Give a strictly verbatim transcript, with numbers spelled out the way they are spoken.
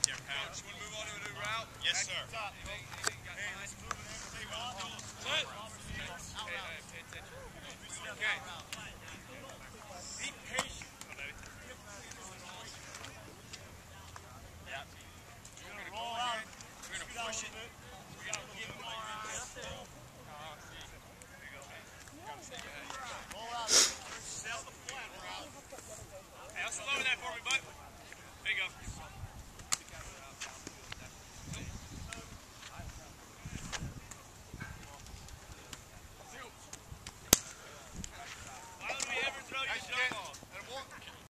there, pal. Just want to move on to a new route? Yes, sir. Hey, let's move it in. Hey, hey, pay attention. Okay.